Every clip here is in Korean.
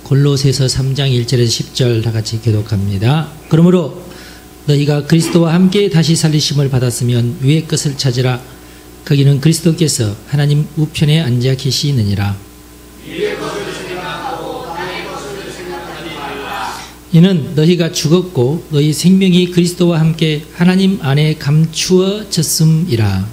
골로새서 3장 1절에서 10절 다 같이 교독합니다. 그러므로 너희가 그리스도와 함께 다시 살리심을 받았으면 위의 것을 찾으라. 거기는 그리스도께서 하나님 우편에 앉아 계시느니라. 이는 너희가 죽었고 너희 생명이 그리스도와 함께 하나님 안에 감추어졌음이라.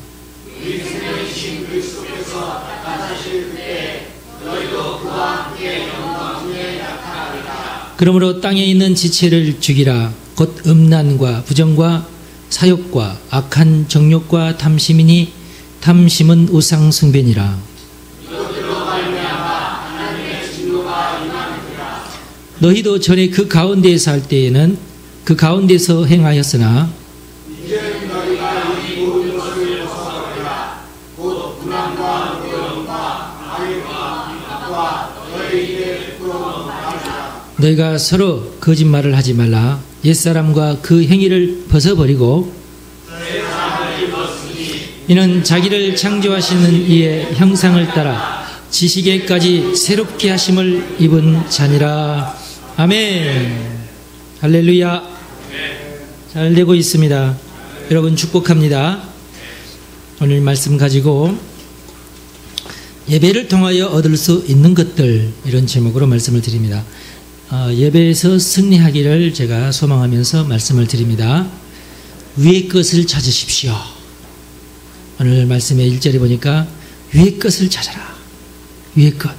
그러므로 땅에 있는 지체를 죽이라. 곧 음란과 부정과 사욕과 악한 정욕과 탐심이니 탐심은 우상 숭배니라. 너희도 전에 그 가운데에서 할 때에는 그 가운데서 행하였으나 너희가 서로 거짓말을 하지 말라. 옛사람과 그 행위를 벗어버리고 이는 자기를 창조하시는 이의 형상을 따라 지식에까지 새롭게 하심을 입은 자니라. 아멘. 할렐루야. 잘 되고 있습니다. 여러분 축복합니다. 오늘 말씀 가지고 예배를 통하여 얻을 수 있는 것들, 이런 제목으로 말씀을 드립니다. 예배에서 승리하기를 제가 소망하면서 말씀을 드립니다. 위의 것을 찾으십시오. 오늘 말씀의 1절에 보니까 위의 것을 찾아라. 위의 것.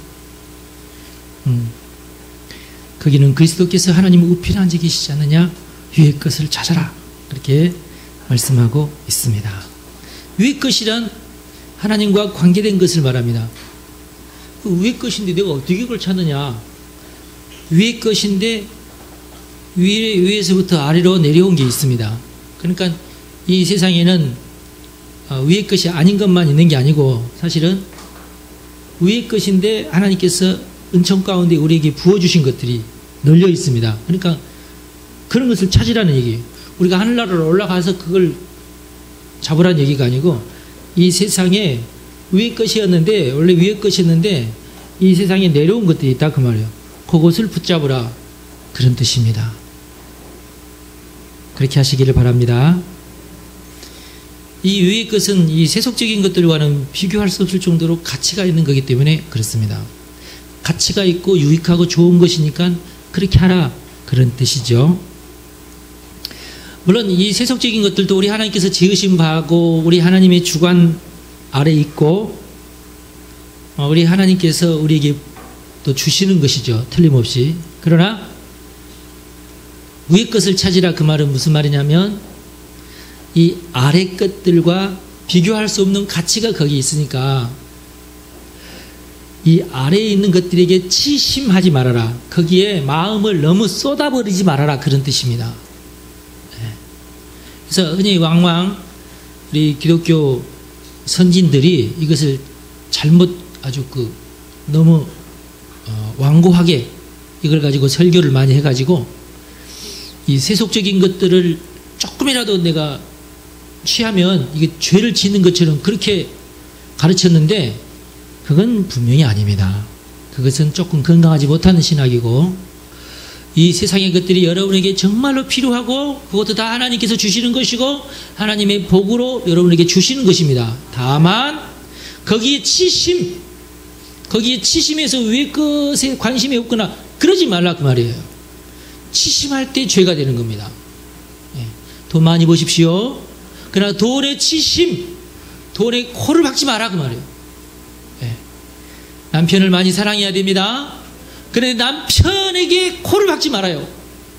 거기는 그리스도께서 하나님 우편에 앉아 계시지 않느냐? 위의 것을 찾아라. 그렇게 말씀하고 있습니다. 위의 것이란 하나님과 관계된 것을 말합니다. 그 위의 것인데 내가 어떻게 그걸 찾느냐? 위의 것인데 위에서부터 아래로 내려온 게 있습니다. 그러니까 이 세상에는 위의 것이 아닌 것만 있는 게 아니고 사실은 위의 것인데 하나님께서 은총 가운데 우리에게 부어주신 것들이 널려 있습니다. 그러니까 그런 것을 찾으라는 얘기예요. 우리가 하늘나라로 올라가서 그걸 잡으라는 얘기가 아니고 이 세상에 위의 것이었는데 원래 위의 것이었는데 이 세상에 내려온 것들이 있다 그 말이에요. 그것을 붙잡으라, 그런 뜻입니다. 그렇게 하시기를 바랍니다. 이 위의 것은 이 세속적인 것들과는 비교할 수 없을 정도로 가치가 있는 거기 때문에 그렇습니다. 가치가 있고 유익하고 좋은 것이니까 그렇게 하라, 그런 뜻이죠. 물론 이 세속적인 것들도 우리 하나님께서 지으신 바하고 우리 하나님의 주관 아래 있고 우리 하나님께서 우리에게 또 주시는 것이죠. 틀림없이. 그러나 위의 것을 찾으라, 그 말은 무슨 말이냐면 이 아래 것들과 비교할 수 없는 가치가 거기 있으니까 이 아래에 있는 것들에게 치심하지 말아라. 거기에 마음을 너무 쏟아버리지 말아라, 그런 뜻입니다. 그래서 흔히 왕왕 우리 기독교 선진들이 이것을 잘못 아주 너무 완고하게 이걸 가지고 설교를 많이 해가지고 이 세속적인 것들을 조금이라도 내가 취하면 이게 죄를 짓는 것처럼 그렇게 가르쳤는데 그건 분명히 아닙니다. 그것은 조금 건강하지 못한 신학이고 이 세상의 것들이 여러분에게 정말로 필요하고 그것도 다 하나님께서 주시는 것이고 하나님의 복으로 여러분에게 주시는 것입니다. 다만 거기에 치심해서 위의 것에 관심이 없거나 그러지 말라 그 말이에요. 치심할 때 죄가 되는 겁니다. 돈 많이 버십시오. 그러나 돈에 치심, 돈에 코를 박지 마라 그 말이에요. 남편을 많이 사랑해야 됩니다. 그런데 남편에게 코를 박지 말아요.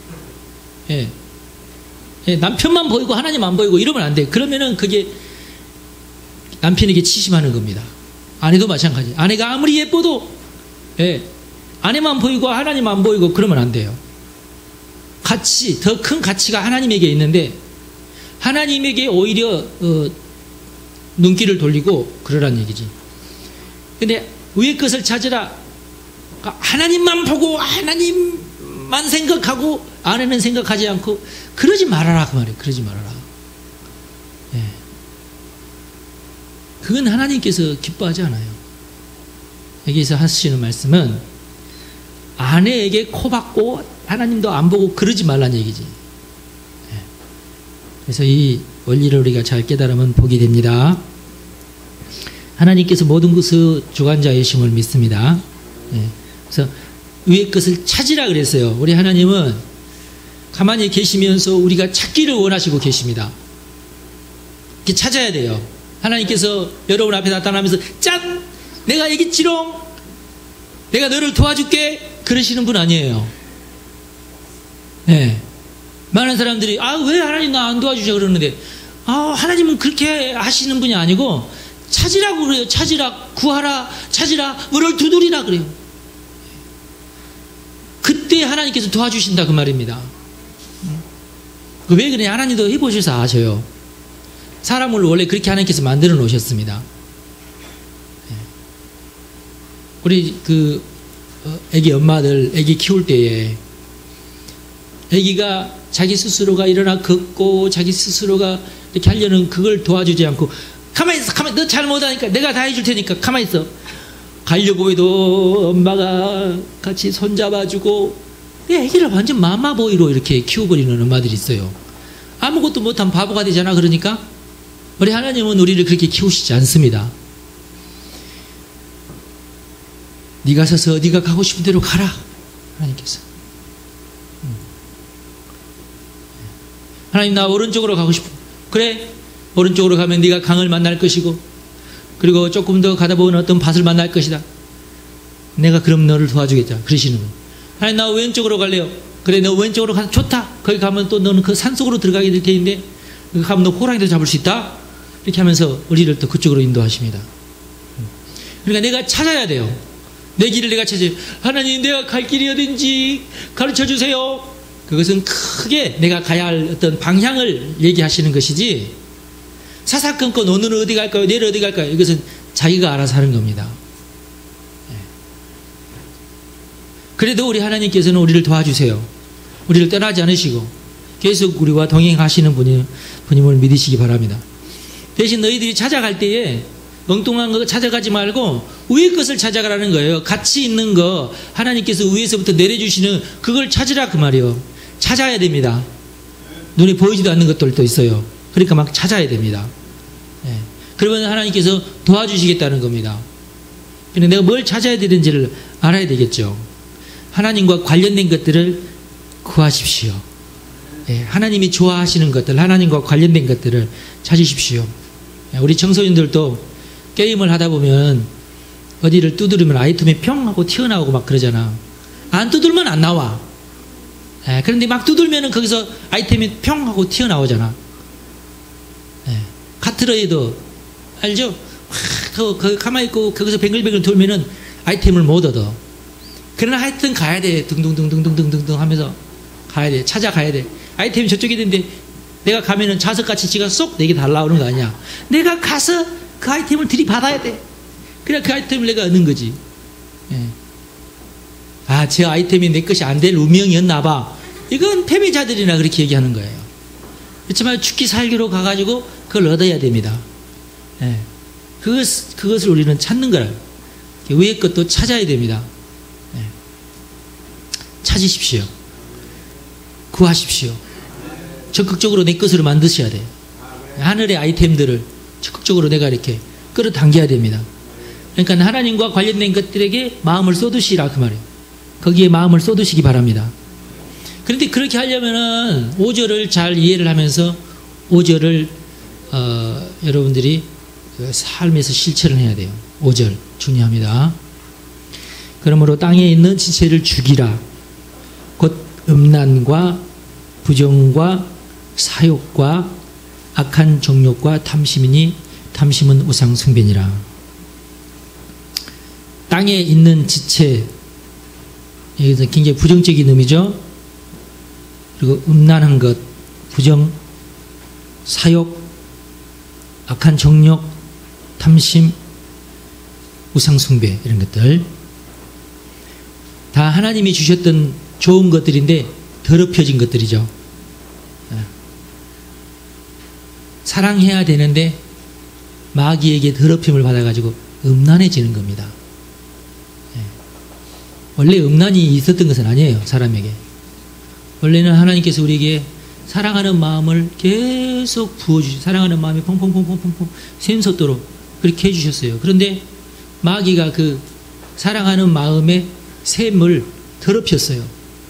남편만 보이고 하나님 안 보이고 이러면 안 돼. 그러면은 그게 남편에게 치심하는 겁니다. 아내도 마찬가지. 아내가 아무리 예뻐도 아내만 보이고 하나님 안 보이고 그러면 안 돼요. 더 큰 가치가 하나님에게 있는데 하나님에게 오히려 눈길을 돌리고 그러란 얘기지. 근데 위의 것을 찾으라. 하나님만 보고 하나님만 생각하고 아내는 생각하지 않고 그러지 말아라 그 말이에요. 그러지 말아라. 그건 하나님께서 기뻐하지 않아요. 여기서 하시는 말씀은 아내에게 코박고 하나님도 안 보고 그러지 말라는 얘기지. 그래서 이 원리를 우리가 잘 깨달으면 복이 됩니다. 하나님께서 모든 것의 주관자이심을 믿습니다. 그래서 위의 것을 찾으라 그랬어요. 우리 하나님은 가만히 계시면서 우리가 찾기를 원하시고 계십니다. 이렇게 찾아야 돼요. 하나님께서 여러분 앞에 나타나면서 짠! 내가 여기 있지롱! 내가 너를 도와줄게! 그러시는 분 아니에요. 네. 많은 사람들이 왜 하나님 나 안 도와주셔 그러는데 하나님은 그렇게 하시는 분이 아니고 찾으라고 그래요. 찾으라, 구하라, 찾으라, 문을 두드리라 그래요. 그때 하나님께서 도와주신다 그 말입니다. 왜 그래? 하나님도 해보셔서 아셔요. 사람을 원래 그렇게 하나님께서 만들어 놓으셨습니다. 우리 애기 엄마들 애기 키울 때에 애기가 자기 스스로가 일어나 걷고 자기 스스로가 이렇게 하려는 그걸 도와주지 않고 가만히 있어. 가만히, 너 잘 못하니까 내가 다 해줄 테니까 가만히 있어. 가려고 해도 엄마가 같이 손잡아주고 애기를 완전 마마보이로 이렇게 키워버리는 엄마들이 있어요. 아무것도 못한 바보가 되잖아. 그러니까 우리 하나님은 우리를 그렇게 키우시지 않습니다. 네가 서서 네가 가고 싶은 대로 가라. 하나님께서. 하나님 나 오른쪽으로 가고 싶어. 그래. 오른쪽으로 가면 네가 강을 만날 것이고 그리고 조금 더 가다 보면 어떤 밭을 만날 것이다. 내가 그럼 너를 도와주겠다. 그러시는 거예요. 하나님 나 왼쪽으로 갈래요. 그래 너 왼쪽으로 가서 좋다. 거기 가면 또 너는 그 산속으로 들어가게 될 테인데 거기 가면 너 호랑이도 잡을 수 있다. 이렇게 하면서 우리를 또 그쪽으로 인도하십니다. 그러니까 내가 찾아야 돼요. 내 길을 내가 찾아요. 하나님 내가 갈 길이 어딘지 가르쳐주세요. 그것은 크게 내가 가야 할 어떤 방향을 얘기하시는 것이지 사사건건 오늘은 어디 갈까요? 내일 어디 갈까요? 이것은 자기가 알아서 하는 겁니다. 그래도 우리 하나님께서는 우리를 도와주세요. 우리를 떠나지 않으시고 계속 우리와 동행하시는 분임을 믿으시기 바랍니다. 대신 너희들이 찾아갈 때에 엉뚱한 거 찾아가지 말고 위의 것을 찾아가라는 거예요. 가치 있는 거 하나님께서 위에서부터 내려주시는 그걸 찾으라 그 말이에요. 찾아야 됩니다. 눈에 보이지도 않는 것들도 있어요. 그러니까 막 찾아야 됩니다. 그러면 하나님께서 도와주시겠다는 겁니다. 근데 내가 뭘 찾아야 되는지를 알아야 되겠죠. 하나님과 관련된 것들을 구하십시오. 하나님이 좋아하시는 것들, 하나님과 관련된 것들을 찾으십시오. 우리 청소년들도 게임을 하다 보면 어디를 두드리면 아이템이 평 하고 튀어나오고 막 그러잖아. 안 두들면 안 나와. 그런데 막 두들면은 거기서 아이템이 평 하고 튀어나오잖아. 카트라이더 알죠? 거기 가만히 있고 거기서 뱅글뱅글 돌면은 아이템을 못 얻어. 그러나 하여튼 가야 돼. 등등등등등등등 하면서 가야 돼. 찾아가야 돼. 아이템이 저쪽에 있는데 내가 가면은 자석같이 지가 쏙 내게 달라오는 거 아니야. 내가 가서 그 아이템을 들이받아야 돼. 그래 그 아이템을 내가 얻는 거지. 저 아이템이 내 것이 안 될 운명이었나 봐. 이건 패배자들이나 그렇게 얘기하는 거예요. 그렇지만 죽기 살기로 가가지고 그걸 얻어야 됩니다. 그것을 우리는 찾는 거라. 위의 것도 찾아야 됩니다. 찾으십시오. 구하십시오. 적극적으로 내 것으로 만드셔야 돼요. 하늘의 아이템들을 적극적으로 내가 이렇게 끌어당겨야 됩니다. 그러니까 하나님과 관련된 것들에게 마음을 쏟으시라 그 말이에요. 거기에 마음을 쏟으시기 바랍니다. 그런데 그렇게 하려면은 5절을 잘 이해를 하면서 5절을 여러분들이 삶에서 실천을 해야 돼요. 5절 중요합니다. 그러므로 땅에 있는 지체를 죽이라. 곧 음란과 부정과 사욕과 악한 정욕과 탐심이니 탐심은 우상 숭배니라. 땅에 있는 지체, 여기서 굉장히 부정적인 의미죠. 그리고 음란한 것, 부정, 사욕, 악한 정욕, 탐심, 우상 숭배 이런 것들 다 하나님이 주셨던 좋은 것들인데 더럽혀진 것들이죠. 사랑해야 되는데 마귀에게 더럽힘을 받아가지고 음란해지는 겁니다. 원래 음란이 있었던 것은 아니에요, 사람에게. 원래는 하나님께서 우리에게 사랑하는 마음을 계속 부어주시고, 사랑하는 마음이 펑펑펑펑펑펑 샘솟도록 그렇게 해주셨어요. 그런데 마귀가 그 사랑하는 마음의 샘을 더럽혔어요.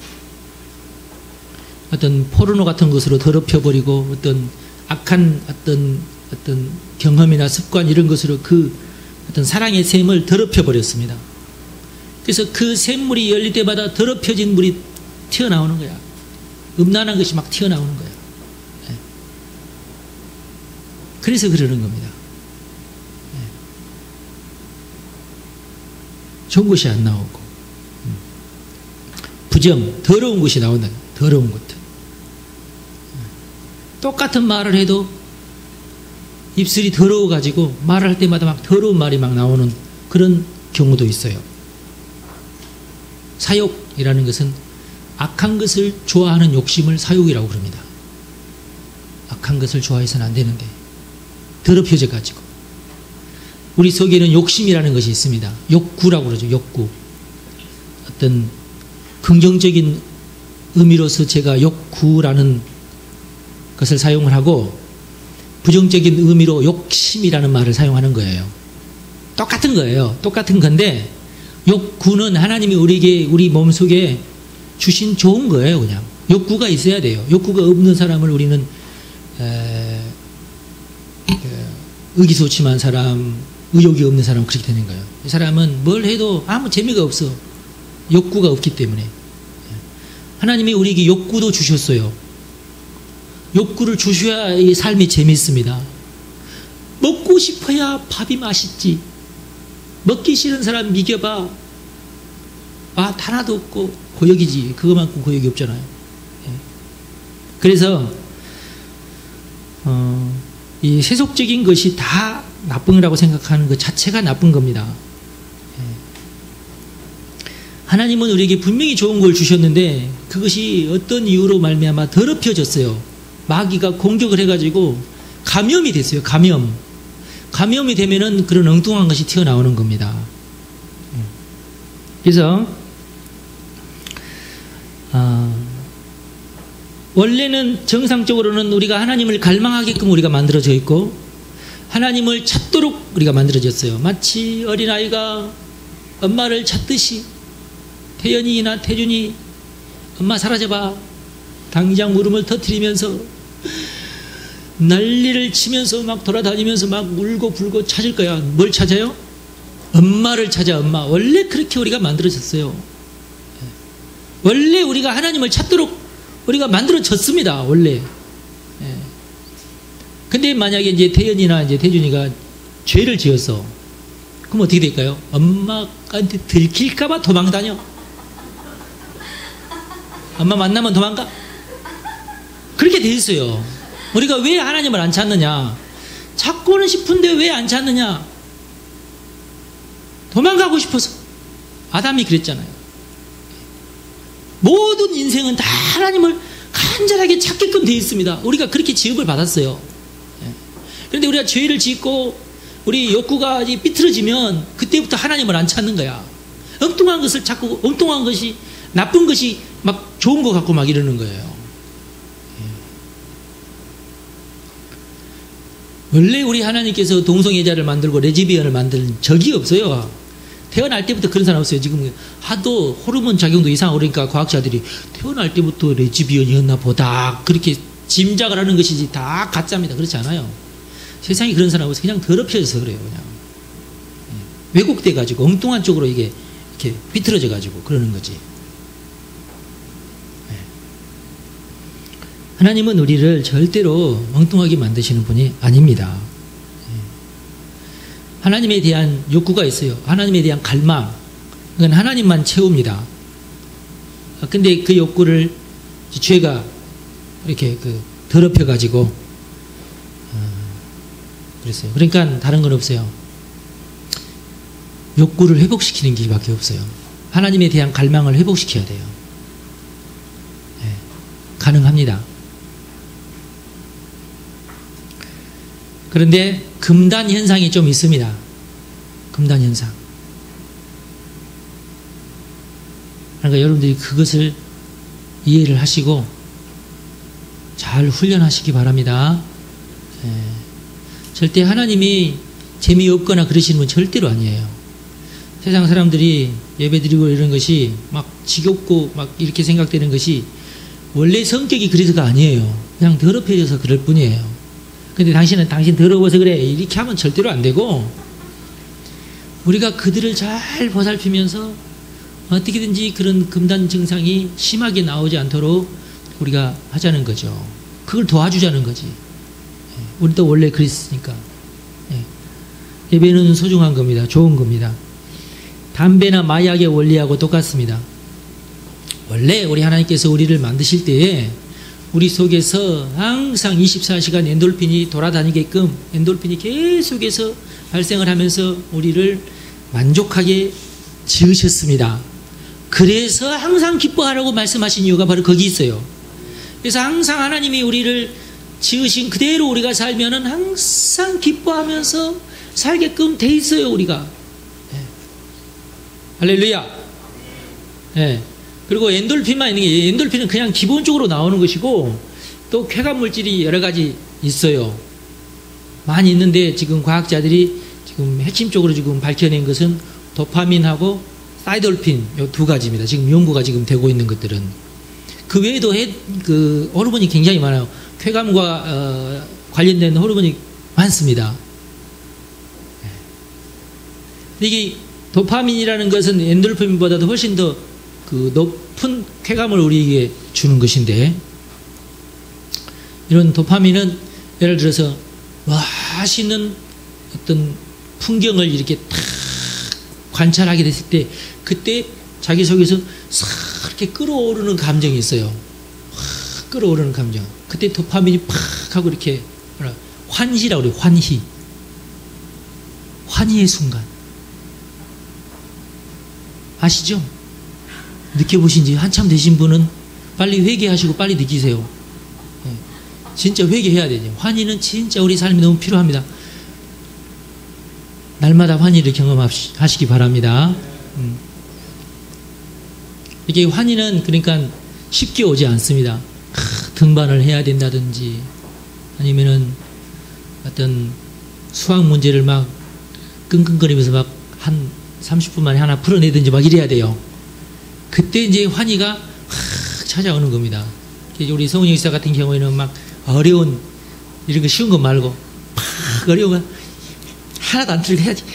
어떤 포르노 같은 것으로 더럽혀버리고, 어떤 악한 어떤 경험이나 습관 이런 것으로 그 어떤 사랑의 샘을 더럽혀버렸습니다. 그래서 그 샘물이 열릴 때마다 더럽혀진 물이 튀어나오는 거야. 음란한 것이 막 튀어나오는 거야. 네. 그래서 그러는 겁니다. 네. 좋은 것이 안 나오고, 부정, 더러운 것이 나온다. 더러운 것들. 똑같은 말을 해도 입술이 더러워가지고 말을 할 때마다 막 더러운 말이 막 나오는 그런 경우도 있어요. 사욕이라는 것은 악한 것을 좋아하는 욕심을 사욕이라고 그럽니다. 악한 것을 좋아해서는 안 되는데 더럽혀져 가지고 우리 속에는 욕심이라는 것이 있습니다. 욕구라고 그러죠. 욕구. 어떤 긍정적인 의미로서 제가 욕구라는 것을 사용을 하고 부정적인 의미로 욕심이라는 말을 사용하는 거예요. 똑같은 거예요. 똑같은 건데 욕구는 하나님이 우리에게 우리 몸속에 주신 좋은 거예요. 그냥 욕구가 있어야 돼요. 욕구가 없는 사람을 우리는 의기소침한 사람, 의욕이 없는 사람 그렇게 되는 거예요. 이 사람은 뭘 해도 아무 재미가 없어. 욕구가 없기 때문에. 하나님이 우리에게 욕구도 주셨어요. 욕구를 주셔야 이 삶이 재밌습니다. 먹고 싶어야 밥이 맛있지. 먹기 싫은 사람 미겨봐. 맛 하나도 없고 고역이지. 그거만큼 고역이 없잖아요. 그래서 이 세속적인 것이 다 나쁜이라고 생각하는 것 자체가 나쁜 겁니다. 하나님은 우리에게 분명히 좋은 걸 주셨는데 그것이 어떤 이유로 말미암아 더럽혀졌어요. 마귀가 공격을 해가지고 감염이 됐어요. 감염이 되면은 그런 엉뚱한 것이 튀어나오는 겁니다. 그래서 원래는 정상적으로는 우리가 하나님을 갈망하게끔 우리가 만들어져 있고 하나님을 찾도록 우리가 만들어졌어요. 마치 어린아이가 엄마를 찾듯이 태연이나 태준이 엄마 사라져봐 당장 울음을 터뜨리면서 난리를 치면서 막 돌아다니면서 막 울고 불고 찾을 거야. 뭘 찾아요? 엄마를 찾아. 엄마. 원래 그렇게 우리가 만들어졌어요. 원래 우리가 하나님을 찾도록 우리가 만들어졌습니다. 원래. 근데 만약에 이제 태연이나 이제 태준이가 죄를 지었어. 그럼 어떻게 될까요? 엄마한테 들킬까봐 도망다녀. 엄마 만나면 도망가? 그렇게 돼 있어요. 우리가 왜 하나님을 안 찾느냐? 찾고는 싶은데 왜 안 찾느냐? 도망가고 싶어서. 아담이 그랬잖아요. 모든 인생은 다 하나님을 간절하게 찾게끔 돼 있습니다. 우리가 그렇게 지음을 받았어요. 그런데 우리가 죄를 짓고 우리 욕구가 삐뚤어지면 그때부터 하나님을 안 찾는 거야. 엉뚱한 것을 찾고 엉뚱한 것이 나쁜 것이 막 좋은 것 같고 막 이러는 거예요. 원래 우리 하나님께서 동성애자를 만들고 레즈비언을 만드는 적이 없어요. 태어날 때부터 그런 사람 없어요. 지금 하도 호르몬 작용도 이상하고 그러니까 과학자들이 태어날 때부터 레즈비언이었나 보다 그렇게 짐작을 하는 것이지 다 가짜입니다. 그렇지 않아요. 세상에 그런 사람 없어요. 그냥 더럽혀져서 그래요. 그냥 왜곡돼 가지고 엉뚱한 쪽으로 이게 이렇게 비틀어져 가지고 그러는 거지. 하나님은 우리를 절대로 엉뚱하게 만드시는 분이 아닙니다. 하나님에 대한 욕구가 있어요. 하나님에 대한 갈망. 그건 하나님만 채웁니다. 근데 그 욕구를 죄가 이렇게 더럽혀가지고, 그랬어요. 그러니까 다른 건 없어요. 욕구를 회복시키는 길밖에 없어요. 하나님에 대한 갈망을 회복시켜야 돼요. 가능합니다. 그런데 금단 현상이 좀 있습니다. 금단 현상. 그러니까 여러분들이 그것을 이해를 하시고 잘 훈련하시기 바랍니다. 예. 절대 하나님이 재미없거나 그러시는 분 절대로 아니에요. 세상 사람들이 예배드리고 이런 것이 막 지겹고 막 이렇게 생각되는 것이 원래 성격이 그래서가 아니에요. 그냥 더럽혀져서 그럴 뿐이에요. 근데 당신은 당신 더러워서 그래 이렇게 하면 절대로 안 되고, 우리가 그들을 잘 보살피면서 어떻게든지 그런 금단 증상이 심하게 나오지 않도록 우리가 하자는 거죠. 그걸 도와주자는 거지. 우리도 원래 그랬으니까. 예배는 소중한 겁니다. 좋은 겁니다. 담배나 마약의 원리하고 똑같습니다. 원래 우리 하나님께서 우리를 만드실 때에 우리 속에서 항상 24시간 엔돌핀이 돌아다니게끔 엔돌핀이 계속해서 발생을 하면서 우리를 만족하게 지으셨습니다. 그래서 항상 기뻐하라고 말씀하신 이유가 바로 거기 있어요. 그래서 항상 하나님이 우리를 지으신 그대로 우리가 살면은 항상 기뻐하면서 살게끔 돼 있어요, 우리가. 네. 할렐루야. 네. 그리고 엔돌핀만 있는 게, 엔돌핀은 그냥 기본적으로 나오는 것이고, 또 쾌감 물질이 여러 가지 있어요. 많이 있는데, 지금 과학자들이 지금 핵심적으로 지금 밝혀낸 것은 도파민하고 사이돌핀, 요 두 가지입니다. 지금 연구가 지금 되고 있는 것들은. 그 외에도 그 호르몬이 굉장히 많아요. 쾌감과 관련된 호르몬이 많습니다. 이게 도파민이라는 것은 엔돌핀보다도 훨씬 더 그 높은 쾌감을 우리에게 주는 것인데, 이런 도파민은 예를 들어서 멋있는 어떤 풍경을 이렇게 탁 관찰하게 됐을 때, 그때 자기 속에서 싹 이렇게 끌어오르는 감정이 있어요. 확 끌어오르는 감정. 그때 도파민이 팍 하고 이렇게 환희라고 그래요. 환희. 환희의 순간. 아시죠? 느껴보신 지 한참 되신 분은 빨리 회개하시고 빨리 느끼세요. 네. 진짜 회개해야 되죠. 환희는 진짜 우리 삶에 너무 필요합니다. 날마다 환희를 경험하시기 바랍니다. 이게 환희는 그러니까 쉽게 오지 않습니다. 등반을 해야 된다든지, 아니면은 어떤 수학 문제를 막 끙끙거리면서 막 한 30분 만에 하나 풀어내든지 막 이래야 돼요. 그때 이제 환희가 확 찾아오는 겁니다. 우리 성훈이 의사 같은 경우에는 막 어려운 이런 거 쉬운 거 말고 막 어려운 거 하나도 안 틀리고 해야지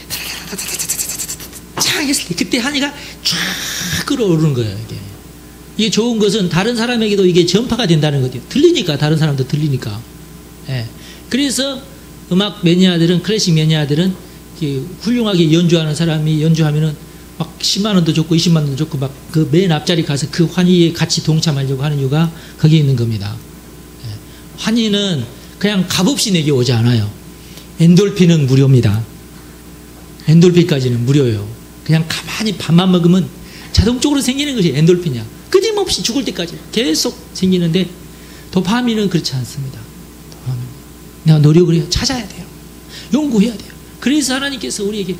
쫙 했을 때 그때 환희가 쫙 끌어오르는 거예요. 이게 좋은 것은 다른 사람에게도 이게 전파가 된다는 거죠. 들리니까, 다른 사람도 들리니까. 예. 그래서 음악 매니아들은, 클래식 매니아들은 훌륭하게 연주하는 사람이 연주하면은 막 10만 원도 줬고 20만 원도 줬고 막 그 맨 앞자리 가서 그 환희에 같이 동참하려고 하는 이유가 거기에 있는 겁니다. 예. 환희는 그냥 값없이 내게 오지 않아요. 엔돌핀은 무료입니다. 엔돌핀까지는 무료예요. 그냥 가만히 밥만 먹으면 자동적으로 생기는 것이 엔돌핀이야. 끊임없이 죽을 때까지 계속 생기는데, 도파민은 그렇지 않습니다. 도파민. 내가 노력을 해야, 찾아야 돼요. 연구해야 돼요. 그래서 하나님께서 우리에게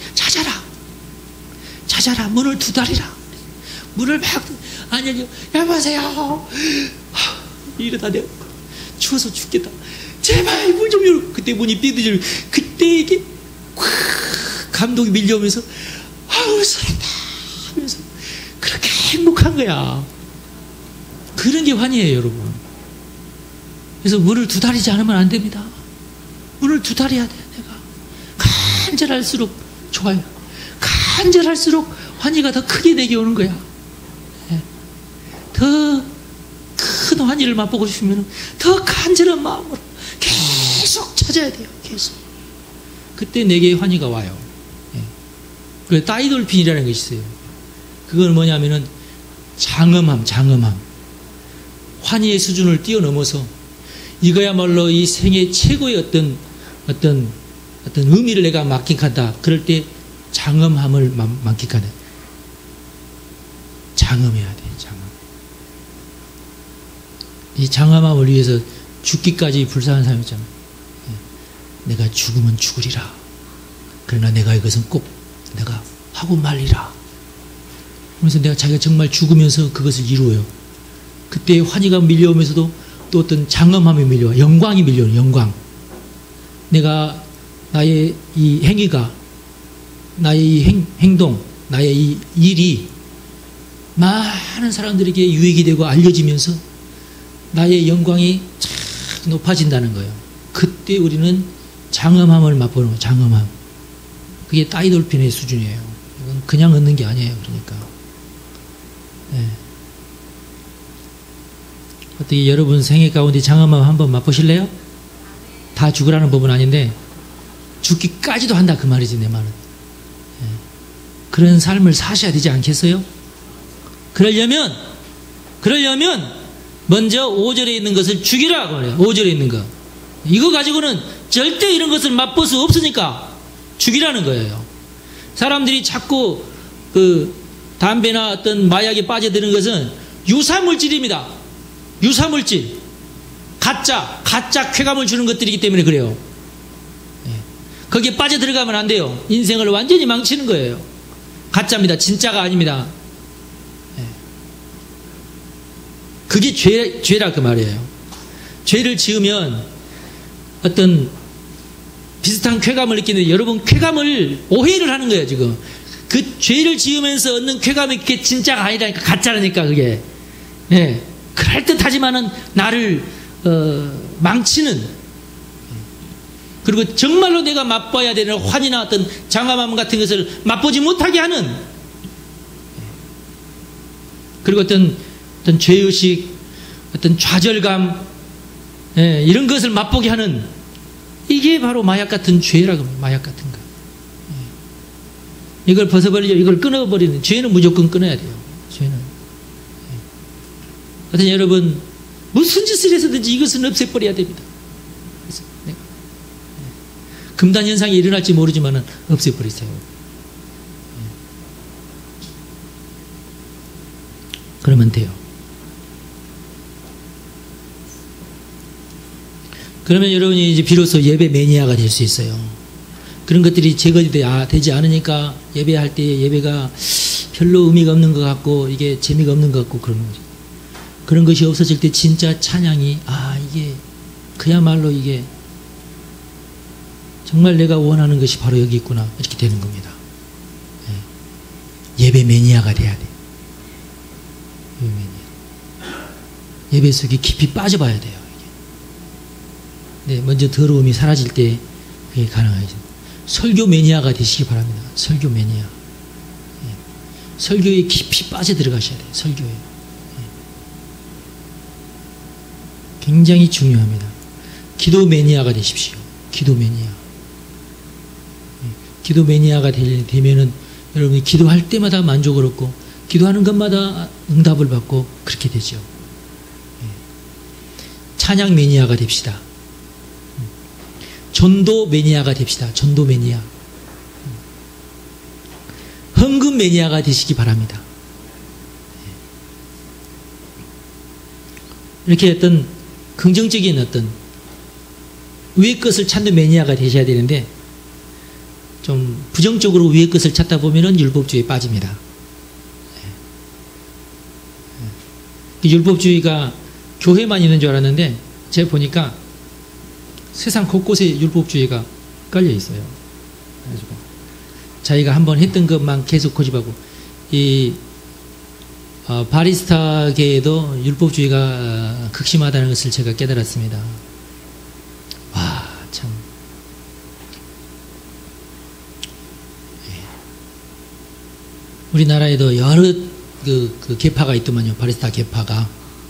찾아라, 문을 두드리라. 문을 막 안 열려. 여보세요. 이러다 내가 추워서 죽겠다. 제발 문 좀 열어. 그때 문이 삐드질. 그때 이게 감동이 밀려오면서 아우 살았다 하면서 그렇게 행복한 거야. 그런 게 환희예요, 여러분. 그래서 문을 두드리지 않으면 안 됩니다. 문을 두드려야 돼. 내가 간절할수록 좋아요. 간절할수록 환희가 더 크게 내게 오는 거야. 네. 더 큰 환희를 맛보고 싶으면 더 간절한 마음으로 계속 찾아야 돼요. 계속. 그때 내게 환희가 와요. 네. 그 다이돌핀이라는 것이 있어요. 그건 뭐냐면은 장엄함. 환희의 수준을 뛰어넘어서 이거야말로 이 생애 최고의 어떤 의미를 내가 만끽한다. 그럴 때 장엄함을 만끽하는. 장엄해야 돼. 이 장엄함을 위해서 죽기까지 불쌍한 사람이 있잖아요. 내가 죽으면 죽으리라. 그러나 내가 이것은 꼭 내가 하고 말리라. 그러면서 내가 자기가 정말 죽으면서 그것을 이루어요. 그때 환희가 밀려오면서도 또 어떤 장엄함이 밀려와. 영광이 밀려오는 영광. 내가 나의 이 행위가, 나의 이 행동, 나의 이 일이 많은 사람들에게 유익이 되고 알려지면서 나의 영광이 참 높아진다는 거예요. 그때 우리는 장엄함을 맛보는 거예요. 장엄함. 그게 따이돌핀의 수준이에요. 이건 그냥 얻는 게 아니에요. 그러니까. 네. 어떻게 여러분 생애 가운데 장엄함 한번 맛보실래요? 다 죽으라는 법은 아닌데 죽기까지도 한다 그 말이지 내 말은. 네. 그런 삶을 사셔야 되지 않겠어요? 그러려면 먼저 5절에 있는 것을 죽이라 그래요. 5절에 있는 거. 이거 가지고는 절대 이런 것을 맛볼 수 없으니까 죽이라는 거예요. 사람들이 자꾸 그 담배나 어떤 마약에 빠져드는 것은 유사물질입니다. 유사물질. 가짜 쾌감을 주는 것들이기 때문에 그래요. 거기에 빠져들어가면 안 돼요. 인생을 완전히 망치는 거예요. 가짜입니다. 진짜가 아닙니다. 그게 죄라 그 말이에요. 죄를 지으면 어떤 비슷한 쾌감을 느끼는데 여러분 쾌감을 오해를 하는 거예요 지금. 그 죄를 지으면서 얻는 쾌감이 그게 진짜가 아니라니까 가짜라니까 그게. 예, 그럴듯하지만은 나를 망치는, 그리고 정말로 내가 맛봐야 되는 환희나 어떤 장엄함 같은 것을 맛보지 못하게 하는, 그리고 어떤 죄의식, 어떤 좌절감, 예, 이런 것을 맛보게 하는, 이게 바로 마약 같은 죄라고 합니다. 마약 같은 거. 예. 이걸 벗어버리려, 이걸 끊어버리는, 죄는 무조건 끊어야 돼요. 죄는. 예. 하여튼 여러분, 무슨 짓을 해서든지 이것은 없애버려야 됩니다. 그래서 내가, 예. 금단 현상이 일어날지 모르지만 없애버리세요. 예. 그러면 돼요. 그러면 여러분이 이제 비로소 예배 매니아가 될 수 있어요. 그런 것들이 제거되지 않으니까 예배할 때 예배가 별로 의미가 없는 것 같고 이게 재미가 없는 것 같고 그런 거죠. 그런 것이 없어질 때 진짜 찬양이 이게 그야말로 이게 정말 내가 원하는 것이 바로 여기 있구나 이렇게 되는 겁니다. 예배 매니아가 돼야 돼. 예배 매니아. 예배 속에 깊이 빠져봐야 돼요. 네, 먼저 더러움이 사라질 때 그게 가능하죠. 설교 매니아가 되시기 바랍니다. 설교 매니아. 네. 설교에 깊이 빠져 들어가셔야 돼요. 설교에. 네. 굉장히 중요합니다. 기도 매니아가 되십시오. 기도 매니아. 네. 기도 매니아가 되면은 여러분이 기도할 때마다 만족을 얻고 기도하는 것마다 응답을 받고 그렇게 되죠. 네. 찬양 매니아가 됩시다. 전도 매니아가 됩시다. 전도 매니아. 헌금 매니아가 되시기 바랍니다. 이렇게 어떤 긍정적인 어떤 위의 것을 찾는 매니아가 되셔야 되는데 좀 부정적으로 위의 것을 찾다 보면은 율법주의에 빠집니다. 율법주의가 교회만 있는 줄 알았는데 제가 보니까 세상 곳곳에 율법주의가 깔려 있어요. 그래가지고 자기가 한번 했던 것만 계속 고집하고 이 바리스타계에도 율법주의가 극심하다는 것을 제가 깨달았습니다. 와, 참. 우리나라에도 여러 그 계파가 있더만요. 바리스타 계파가.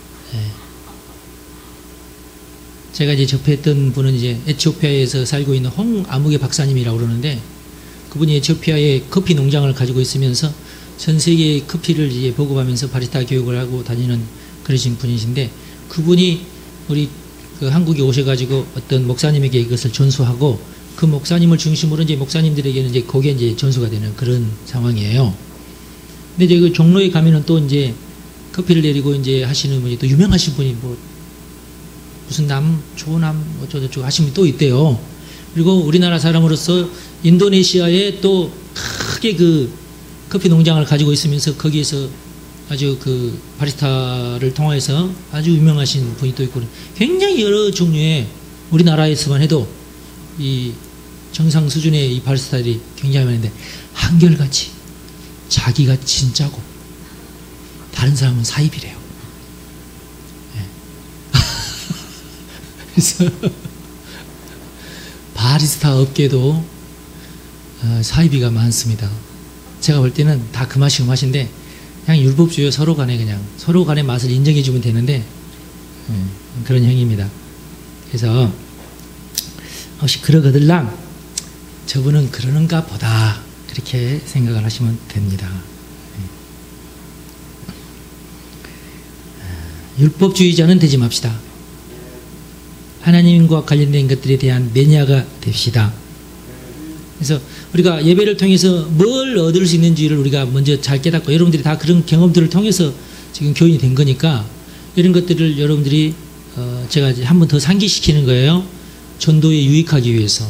제가 이제 접했던 분은 이제 에티오피아에서 살고 있는 홍아무개 박사님이라고 그러는데 그분이 에티오피아에 커피 농장을 가지고 있으면서 전 세계의 커피를 이제 보급하면서 바리스타 교육을 하고 다니는 그러신 분이신데 그분이 우리 그 한국에 오셔가지고 어떤 목사님에게 이것을 전수하고 그 목사님을 중심으로 이제 목사님들에게는 이제 거기에 이제 전수가 되는 그런 상황이에요. 근데 이제 그 종로에 가면은 또 이제 커피를 내리고 이제 하시는 분이 또 유명하신 분이 뭐 무슨 조남 어쩌고저쩌고 하시는 분이 또 있대요. 그리고 우리나라 사람으로서 인도네시아에 또 크게 그 커피 농장을 가지고 있으면서 거기에서 아주 그 바리스타를 통해서 아주 유명하신 분이 또 있고, 굉장히 여러 종류의, 우리나라에서만 해도 이 정상 수준의 이 바리스타들이 굉장히 많은데, 한결같이 자기가 진짜고 다른 사람은 사입이래요. 네. 그래서 바리스타 업계도 사이비가 많습니다. 제가 볼 때는 다 그 맛이 그 맛인데, 그냥 율법주의 서로 간의 맛을 인정해 주면 되는데, 그런 형입니다. 그래서 혹시 그러거들랑 저분은 그러는가 보다, 그렇게 생각을 하시면 됩니다. 율법주의자는 되지 맙시다. 하나님과 관련된 것들에 대한 매니아가 됩시다. 그래서 우리가 예배를 통해서 뭘 얻을 수 있는지를 우리가 먼저 잘 깨닫고, 여러분들이 다 그런 경험들을 통해서 지금 교인이 된 거니까, 이런 것들을 여러분들이 제가 한 번 더 상기시키는 거예요. 전도에 유익하기 위해서.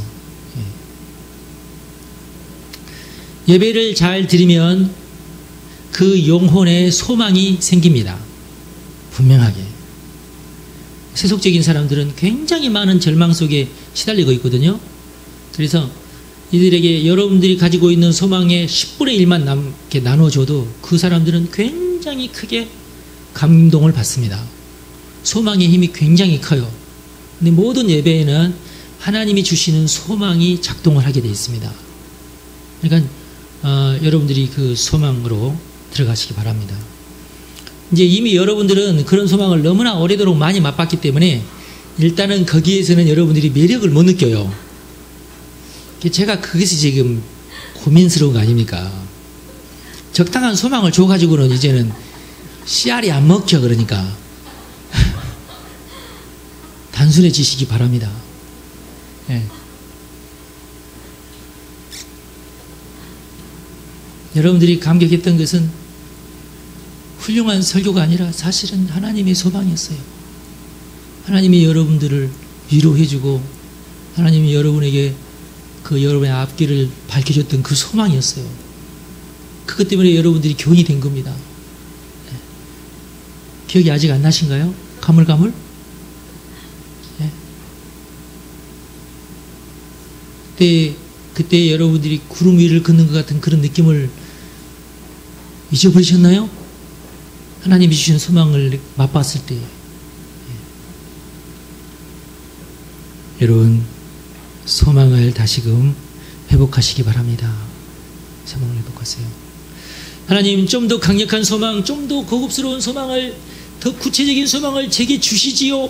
예배를 잘 드리면 그 영혼에 소망이 생깁니다. 분명하게. 세속적인 사람들은 굉장히 많은 절망 속에 시달리고 있거든요. 그래서 이들에게 여러분들이 가지고 있는 소망의 10분의 1만 남게 나눠줘도 그 사람들은 굉장히 크게 감동을 받습니다. 소망의 힘이 굉장히 커요. 근데 모든 예배에는 하나님이 주시는 소망이 작동을 하게 되어 있습니다. 그러니까 여러분들이 그 소망으로 들어가시기 바랍니다. 이제 이미 여러분들은 그런 소망을 너무나 오래도록 많이 맛봤기 때문에 일단은 거기에서는 여러분들이 매력을 못 느껴요. 제가 그것이 지금 고민스러운 거 아닙니까? 적당한 소망을 줘가지고는 이제는 씨알이 안 먹혀. 그러니까 단순해지시기 바랍니다. 예. 여러분들이 감격했던 것은 훌륭한 설교가 아니라 사실은 하나님의 소망이었어요. 하나님이 여러분들을 위로해주고 하나님이 여러분에게 그 여러분의 앞길을 밝혀줬던 그 소망이었어요. 그것 때문에 여러분들이 교인이 된 겁니다. 네. 기억이 아직 안 나신가요? 가물가물? 네. 그때 여러분들이 구름 위를 걷는 것 같은 그런 느낌을 잊어버리셨나요? 하나님이 주신 소망을 맛봤을 때. 여러분, 소망을 다시금 회복하시기 바랍니다. 소망을 회복하세요. 하나님, 좀 더 강력한 소망, 좀 더 고급스러운 소망을, 더 구체적인 소망을 제게 주시지요.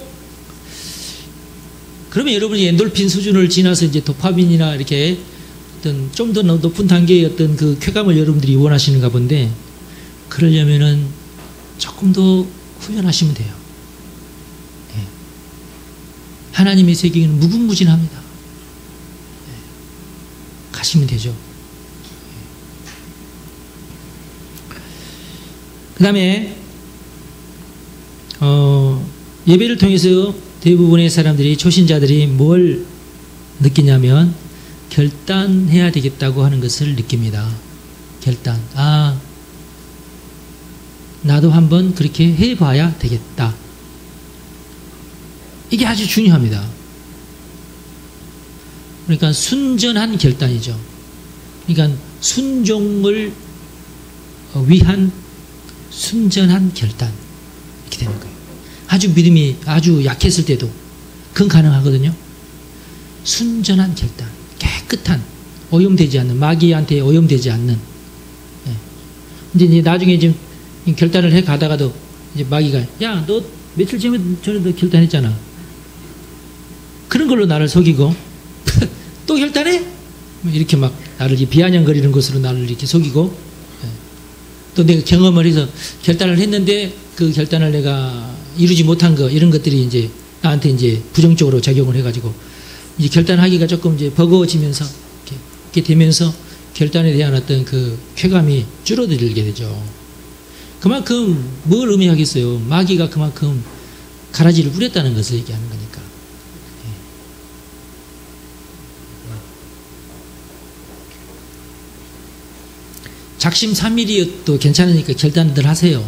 그러면 여러분이 엔돌핀 수준을 지나서 이제 도파민이나 이렇게 어떤 좀 더 높은 단계의 어떤 그 쾌감을 여러분들이 원하시는가 본데, 그러려면은 조금 더 훈련하시면 돼요. 네. 하나님의 세계는 무궁무진합니다. 네. 가시면 되죠. 그 다음에 예배를 통해서 대부분의 사람들이, 초신자들이 뭘 느끼냐면 결단해야 되겠다고 하는 것을 느낍니다. 결단. 나도 한번 그렇게 해봐야 되겠다. 이게 아주 중요합니다. 그러니까 순전한 결단이죠. 그러니까 순종을 위한 순전한 결단. 이렇게 되는 거예요. 아주 믿음이 아주 약했을 때도 그건 가능하거든요. 순전한 결단. 깨끗한, 오염되지 않는, 마귀한테 오염되지 않는. 근데 이제 나중에 지금 결단을 해 가다가도 이제 마귀가, 야, 너 며칠 전에 너 결단했잖아. 그런 걸로 나를 속이고 또 결단해? 이렇게 막 나를 비아냥거리는 것으로 나를 이렇게 속이고, 또 내가 경험을 해서 결단을 했는데 그 결단을 내가 이루지 못한 거, 이런 것들이 이제 나한테 이제 부정적으로 작용을 해가지고 이제 결단하기가 조금 이제 버거워지면서 이렇게 되면서 결단에 대한 어떤 그 쾌감이 줄어들게 되죠. 그만큼 뭘 의미하겠어요? 마귀가 그만큼 가라지를 뿌렸다는 것을 얘기하는 거니까. 작심삼일이어도 괜찮으니까 결단들 하세요.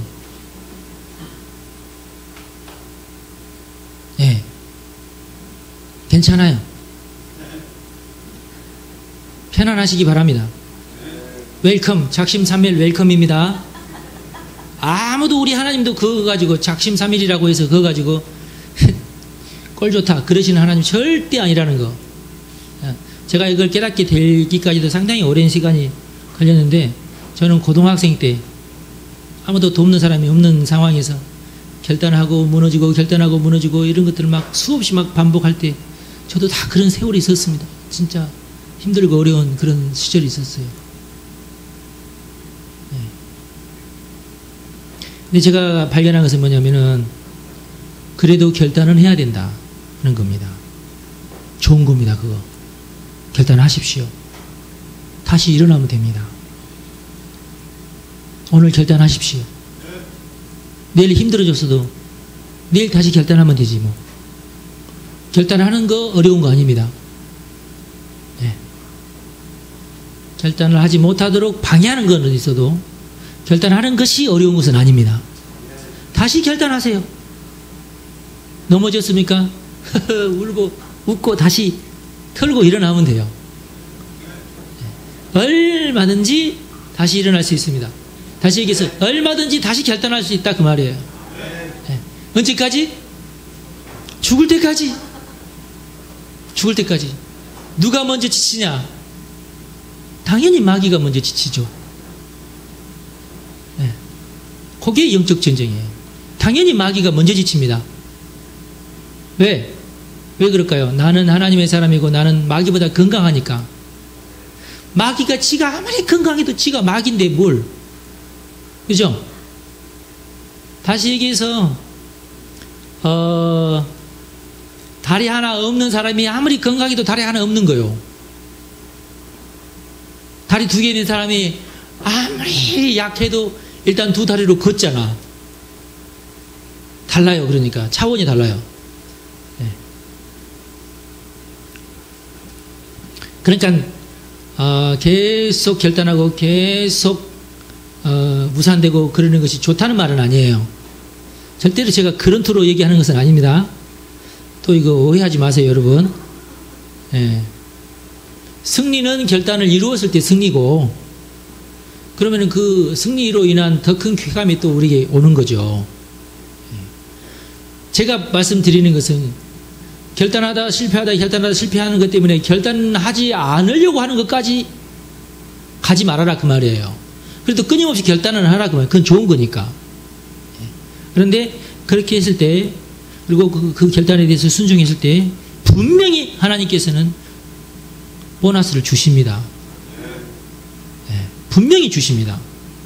예. 괜찮아요. 편안하시기 바랍니다. 웰컴, 작심삼일 웰컴입니다. 아무도 우리 하나님도 그거 가지고 작심삼일이라고 해서 그거 가지고 꼴 좋다 그러시는 하나님 절대 아니라는 거. 제가 이걸 깨닫게 되기까지도 상당히 오랜 시간이 걸렸는데, 저는 고등학생 때 아무도 돕는 사람이 없는 상황에서 결단하고 무너지고 결단하고 무너지고 이런 것들을 막 수없이 막 반복할 때 저도 다 그런 세월이 있었습니다. 진짜 힘들고 어려운 그런 시절이 있었어요. 네. 근데 제가 발견한 것은 뭐냐면은 그래도 결단은 해야 된다 하는 겁니다. 좋은 겁니다. 그거 결단하십시오. 다시 일어나면 됩니다. 오늘 결단하십시오. 내일 힘들어졌어도 내일 다시 결단하면 되지 뭐. 결단하는 거 어려운 거 아닙니다. 네. 결단을 하지 못하도록 방해하는 건 있어도 결단하는 것이 어려운 것은 아닙니다. 다시 결단하세요. 넘어졌습니까? 울고 웃고 다시 털고 일어나면 돼요. 네. 얼마든지 다시 일어날 수 있습니다. 다시 얘기해서 얼마든지 다시 결단할 수 있다 그 말이에요. 네. 언제까지? 죽을 때까지. 죽을 때까지. 누가 먼저 지치냐? 당연히 마귀가 먼저 지치죠. 네. 그게 영적 전쟁이에요. 당연히 마귀가 먼저 지칩니다. 왜? 왜 그럴까요? 나는 하나님의 사람이고 나는 마귀보다 건강하니까. 마귀가 지가 아무리 건강해도 지가 마귀인데 뭘? 그죠? 다시 얘기해서 다리 하나 없는 사람이 아무리 건강해도 다리 하나 없는 거예요. 다리 두 개 있는 사람이 아무리 약해도 일단 두 다리로 걷잖아. 달라요. 그러니까 차원이 달라요. 네. 그러니까 계속 결단하고 계속 무산되고 그러는 것이 좋다는 말은 아니에요. 절대로 제가 그런 투로 얘기하는 것은 아닙니다. 또 이거 오해하지 마세요, 여러분. 예. 승리는 결단을 이루었을 때 승리고, 그러면은 그 승리로 인한 더 큰 쾌감이 또 우리에게 오는 거죠. 예. 제가 말씀드리는 것은 결단하다 실패하는 것 때문에 결단하지 않으려고 하는 것까지 가지 말아라 그 말이에요. 그래도 끊임없이 결단을 하라 그 말이에요. 그건 좋은 거니까. 예. 그런데 그렇게 했을 때, 그리고 그 결단에 대해서 순종했을 때 분명히 하나님께서는 보너스를 주십니다. 네, 분명히 주십니다.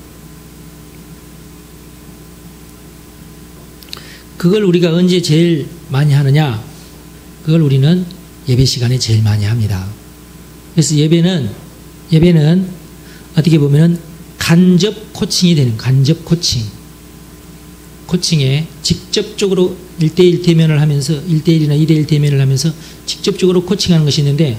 그걸 우리가 언제 제일 많이 하느냐? 그걸 우리는 예배 시간에 제일 많이 합니다. 그래서 예배는 어떻게 보면은 간접 코칭이 되는, 간접 코칭. 코칭에 직접적으로 1대1 대면을 하면서 1대1이나 2대1 대면을 하면서 직접적으로 코칭하는 것이 있는데,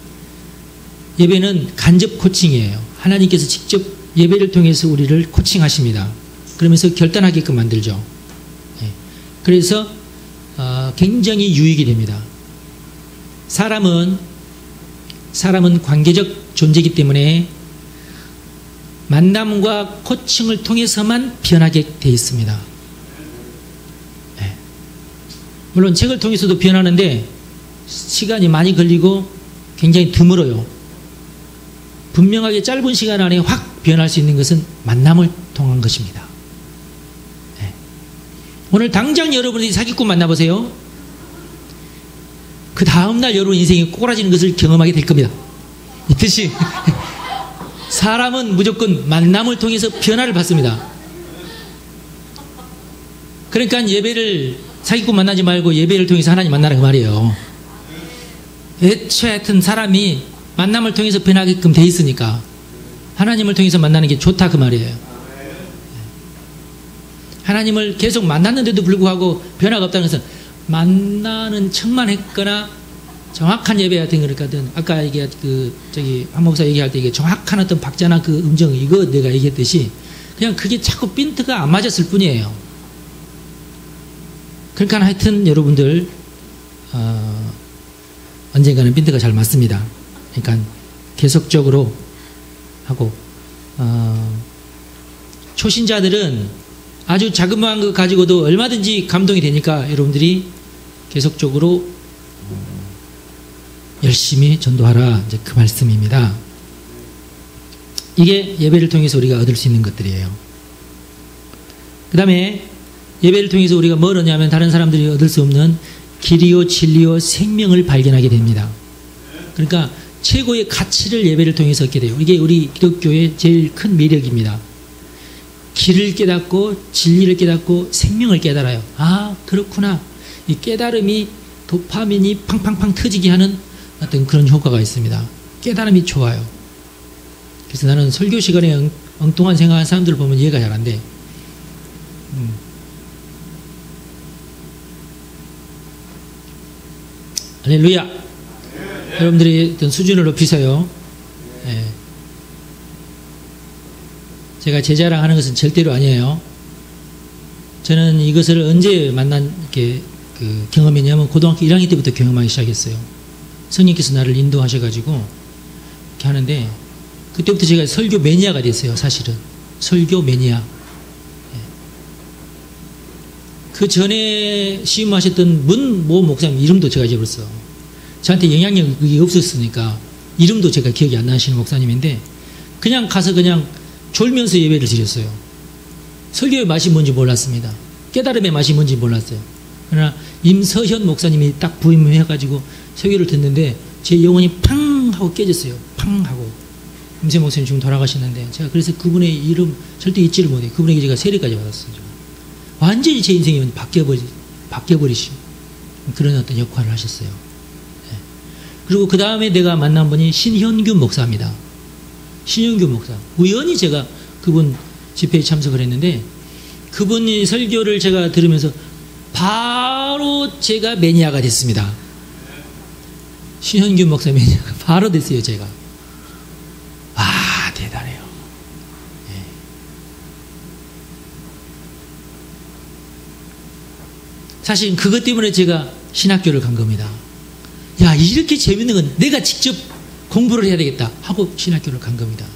예배는 간접 코칭이에요. 하나님께서 직접 예배를 통해서 우리를 코칭하십니다. 그러면서 결단하게끔 만들죠. 그래서 굉장히 유익이 됩니다. 사람은 관계적 존재이기 때문에 만남과 코칭을 통해서만 변하게 되어 있습니다. 물론 책을 통해서도 변하는데 시간이 많이 걸리고 굉장히 드물어요. 분명하게 짧은 시간 안에 확 변할 수 있는 것은 만남을 통한 것입니다. 네. 오늘 당장 여러분이 사기꾼 만나보세요. 그 다음날 여러분 인생이 꼬라지는 것을 경험하게 될 겁니다. 이 뜻이 사람은 무조건 만남을 통해서 변화를 받습니다. 그러니까 예배를 사기꾼 만나지 말고 예배를 통해서 하나님 만나라 그 말이에요. 애초에 하여튼 사람이 만남을 통해서 변하게끔 돼 있으니까 하나님을 통해서 만나는 게 좋다 그 말이에요. 하나님을 계속 만났는데도 불구하고 변화가 없다는 것은 만나는 척만 했거나 정확한 예배 같은 거니까 아까 이게 한 목사 얘기할 때 이게 정확한 어떤 박자나 그 음정 이거 내가 얘기했듯이 그냥 그게 자꾸 핀트가 안 맞았을 뿐이에요. 그러니까 하여튼 여러분들 언젠가는 핀트가 잘 맞습니다. 그러니까 계속적으로 하고 초신자들은 아주 자그마한 거 가지고도 얼마든지 감동이 되니까 여러분들이 계속적으로 열심히 전도하라, 이제 그 말씀입니다. 이게 예배를 통해서 우리가 얻을 수 있는 것들이에요. 그 다음에 예배를 통해서 우리가 뭘 얻냐면 다른 사람들이 얻을 수 없는 길이요 진리요 생명을 발견하게 됩니다. 그러니까 최고의 가치를 예배를 통해서 얻게 돼요. 이게 우리 기독교의 제일 큰 매력입니다. 길을 깨닫고 진리를 깨닫고 생명을 깨달아요. 아, 그렇구나. 이 깨달음이 도파민이 팡팡팡 터지게 하는 어떤 그런 효과가 있습니다. 깨달음이 좋아요. 그래서 나는 설교 시간에 엉뚱한 생각하는 사람들을 보면 이해가 잘 안 돼. 할렐루야. 여러분들이 어떤 수준을 높이세요. 네. 제가 제 자랑하는 것은 절대로 아니에요. 저는 이것을 언제 그 경험했냐면 고등학교 1학년 때부터 경험하기 시작했어요. 성령께서 나를 인도하셔가지고 이렇게 하는데 그때부터 제가 설교 매니아가 됐어요. 사실은 설교 매니아. 그 전에 시임하셨던 문모 목사님 이름도 제가 잊어버렸어요. 저한테 영향력이 없었으니까 이름도 제가 기억이 안 나시는 목사님인데 그냥 가서 그냥 졸면서 예배를 드렸어요. 설교의 맛이 뭔지 몰랐습니다. 깨달음의 맛이 뭔지 몰랐어요. 그러나 임서현 목사님이 딱 부임해가지고 설교를 듣는데 제 영혼이 팡 하고 깨졌어요. 팡 하고. 임세 목사님 지금 돌아가셨는데 제가 그래서 그분의 이름 절대 잊지를 못해요. 그분에게 제가 세례까지 받았어요. 완전히 제 인생이 바뀌어버리시고 그런 어떤 역할을 하셨어요. 네. 그리고 그 다음에 내가 만난 분이 신현균 목사입니다. 신현균 목사. 우연히 제가 그분 집회에 참석을 했는데 그분이 설교를 제가 들으면서 바로 제가 매니아가 됐습니다. 신현균 목사 매니아가 바로 됐어요, 제가. 아, 대단해요. 네. 사실 그것 때문에 제가 신학교를 간 겁니다. 야, 이렇게 재밌는 건 내가 직접 공부를 해야 되겠다 하고 신학교를 간 겁니다.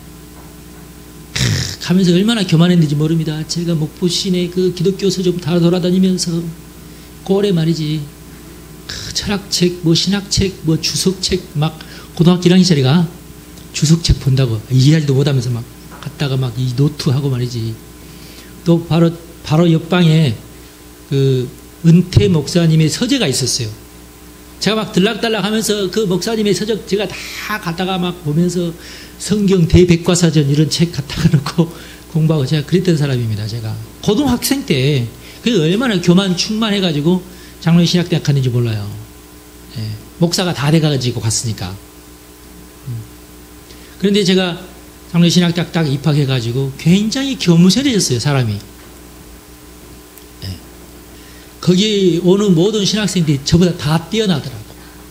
가면서 얼마나 교만했는지 모릅니다. 제가 목포 시내 그 기독교 서점 다 돌아다니면서 꼴에 말이지 철학책, 뭐 신학책, 뭐 주석책 막 고등학교 1학년짜리가 주석책 본다고 이해하지도 못하면서 막 갔다가 막 이 노트하고 말이지. 또 바로 옆방에 그 은퇴 목사님의 서재가 있었어요. 제가 막 들락달락 하면서 그 목사님의 서적 제가 다 갖다가 막 보면서 성경 대백과사전 이런 책 갖다가 놓고 공부하고 제가 그랬던 사람입니다. 제가 고등학생 때 그 얼마나 교만 충만해가지고 장로의 신학대학 갔는지 몰라요. 예, 목사가 다 돼가지고 갔으니까. 그런데 제가 장로의 신학대학 딱 입학해가지고 굉장히 겸손해졌어요, 사람이. 예. 거기 오는 모든 신학생들이 저보다 다 뛰어나더라고.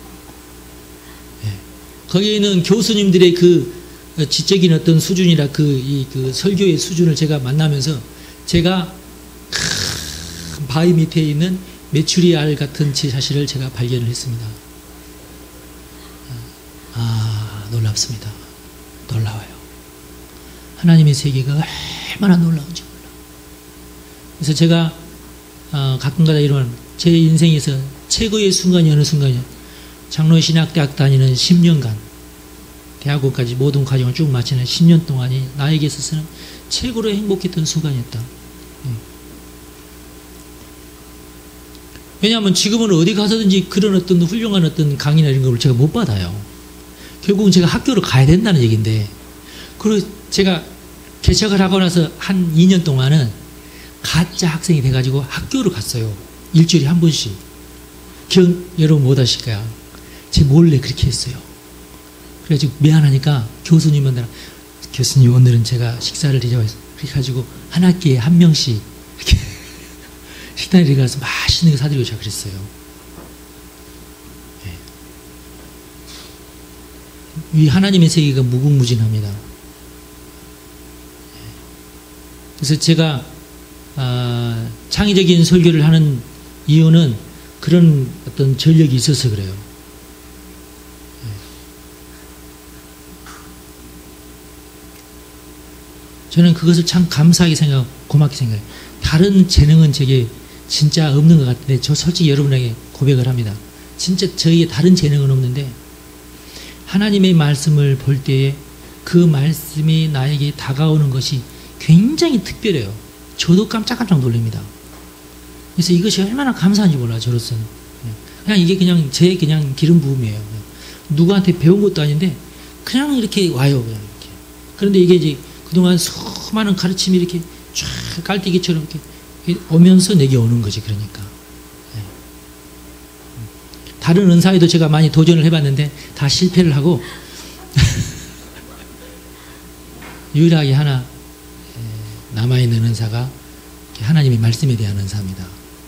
예. 거기 있는 교수님들의 그 지적인 어떤 수준이나 그 설교의 수준을 제가 만나면서 제가 큰 바위 밑에 있는 메추리 알 같은 제 자신을 제가 발견을 했습니다. 아, 놀랍습니다. 놀라워요. 하나님의 세계가 얼마나 놀라운지 몰라. 그래서 제가 가끔가다 이런 제 인생에서 최고의 순간이 어느 순간이요? 장로의 신학대학 다니는 10년간 대학원까지 모든 과정을 쭉 마치는 10년 동안이 나에게 있어서는 최고로 행복했던 순간이었다. 왜냐하면 지금은 어디 가서든지 그런 어떤 훌륭한 어떤 강의나 이런 걸 제가 못 받아요. 결국은 제가 학교를 가야 된다는 얘기인데, 그리고 제가 개척을 하고 나서 한 2년 동안은 가짜 학생이 돼가지고 학교를 갔어요. 일주일에 한 번씩. 여러분 못 아실 거야. 제 몰래 그렇게 했어요. 그래가지고 미안하니까 교수님은 교수님 오늘은 제가 식사를 드려서 그렇게 가지고 한 학기에 한 명씩 이렇게 식당에 가서 맛있는 거 사드리고 제가 그랬어요. 네. 이 하나님의 세계가 무궁무진합니다. 그래서 제가 창의적인 설교를 하는 이유는 그런 어떤 전력이 있어서 그래요. 저는 그것을 참 감사하게 생각하고 고맙게 생각해요. 다른 재능은 제게 진짜 없는 것 같은데 저 솔직히 여러분에게 고백을 합니다. 진짜 저희의 다른 재능은 없는데 하나님의 말씀을 볼 때에 그 말씀이 나에게 다가오는 것이 굉장히 특별해요. 저도 깜짝깜짝 놀랍니다. 그래서 이것이 얼마나 감사한지 몰라요. 저로서는. 그냥 이게 그냥 제 그냥 기름 부음이에요. 누구한테 배운 것도 아닌데 그냥 이렇게 와요. 그냥 이렇게. 그런데 이게 이제 그동안 수많은 가르침이 이렇게 쫙 깔때기처럼 이렇게 오면서 내게 오는 거지. 그러니까. 다른 은사에도 제가 많이 도전을 해봤는데 다 실패를 하고 유일하게 하나 남아있는 은사가 하나님의 말씀에 대한 은사입니다.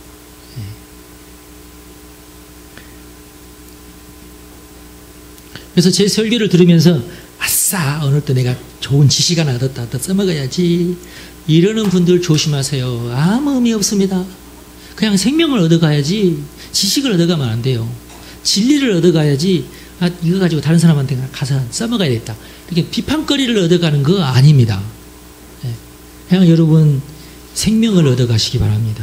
그래서 제 설교를 들으면서 아싸 오늘 또 내가 좋은 지식 하나 얻었다 또 써먹어야지 이러는 분들 조심하세요. 아무 의미 없습니다. 그냥 생명을 얻어가야지 지식을 얻어가면 안 돼요. 진리를 얻어가야지 이거 가지고 다른 사람한테 가서 써먹어야겠다 이렇게 비판거리를 얻어가는 거 아닙니다. 그냥 여러분 생명을 얻어가시기 바랍니다.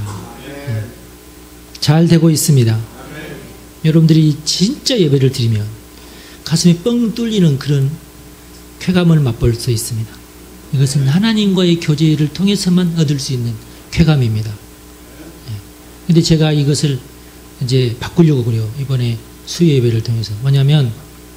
잘 되고 있습니다. 여러분들이 진짜 예배를 드리면 가슴이 뻥 뚫리는 그런 쾌감을 맛볼 수 있습니다. 이것은 하나님과의 교제를 통해서만 얻을 수 있는 쾌감입니다. 근데 제가 이것을 이제 바꾸려고 그래요. 이번에 수요 예배를 통해서. 뭐냐면,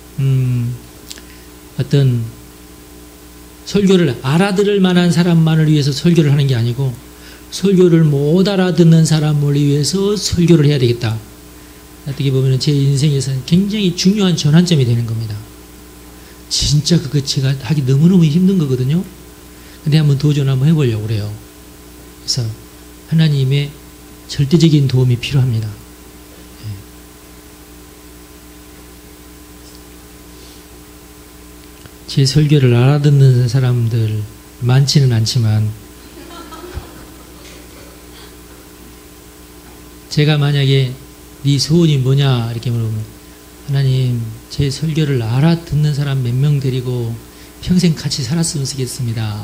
어떤 설교를 알아들을 만한 사람만을 위해서 설교를 하는 게 아니고, 설교를 못 알아듣는 사람을 위해서 설교를 해야 되겠다. 어떻게 보면 제 인생에서는 굉장히 중요한 전환점이 되는 겁니다. 진짜 그거 제가 하기 너무너무 힘든 거거든요. 근데 한번 도전 한번 해보려고 그래요. 그래서 하나님의 절대적인 도움이 필요합니다. 제 설교를 알아듣는 사람들 많지는 않지만 제가 만약에 네 소원이 뭐냐 이렇게 물어보면 하나님 제 설교를 알아듣는 사람 몇 명 데리고 평생 같이 살았으면 좋겠습니다.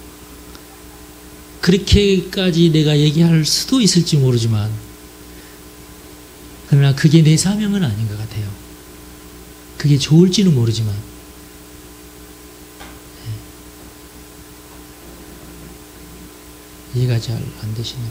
그렇게까지 내가 얘기할 수도 있을지 모르지만 그러나 그게 내 사명은 아닌 것 같아요. 그게 좋을지는 모르지만 이해가 잘 안 되시네요.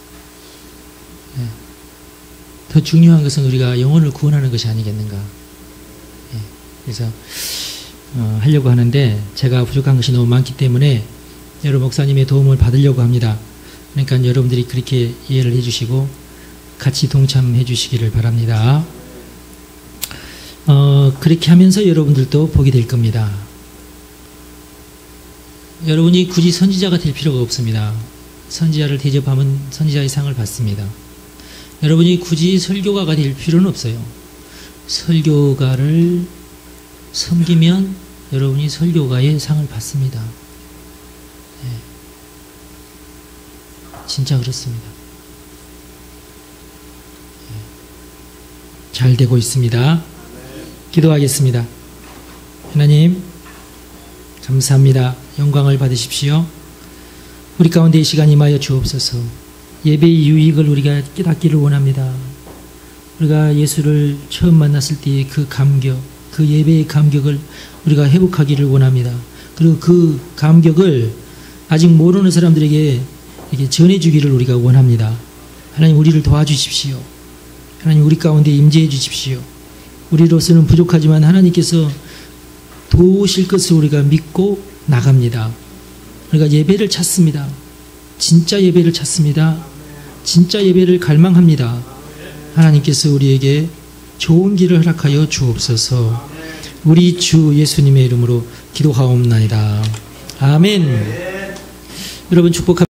더 중요한 것은 우리가 영혼을 구원하는 것이 아니겠는가. 그래서 하려고 하는데 제가 부족한 것이 너무 많기 때문에 여러 목사님의 도움을 받으려고 합니다. 그러니까 여러분들이 그렇게 이해를 해주시고 같이 동참해 주시기를 바랍니다. 그렇게 하면서 여러분들도 보게 될 겁니다. 여러분이 굳이 선지자가 될 필요가 없습니다. 선지자를 대접하면 선지자의 상을 받습니다. 여러분이 굳이 설교가가 될 필요는 없어요. 설교가를 섬기면 여러분이 설교가의 상을 받습니다. 진짜 그렇습니다. 잘 되고 있습니다. 기도하겠습니다. 하나님 감사합니다. 영광을 받으십시오. 우리 가운데 이 시간 임하여 주옵소서. 예배의 유익을 우리가 깨닫기를 원합니다. 우리가 예수를 처음 만났을 때의 그 감격, 그 예배의 감격을 우리가 회복하기를 원합니다. 그리고 그 감격을 아직 모르는 사람들에게 이렇게 전해주기를 우리가 원합니다. 하나님 우리를 도와주십시오. 하나님 우리 가운데 임재해 주십시오. 우리로서는 부족하지만 하나님께서 도우실 것을 우리가 믿고 나갑니다. 우리가 예배를 찾습니다. 진짜 예배를 찾습니다. 진짜 예배를 갈망합니다. 하나님께서 우리에게 좋은 길을 허락하여 주옵소서. 우리 주 예수님의 이름으로 기도하옵나이다. 아멘. 여러분 축복합니다.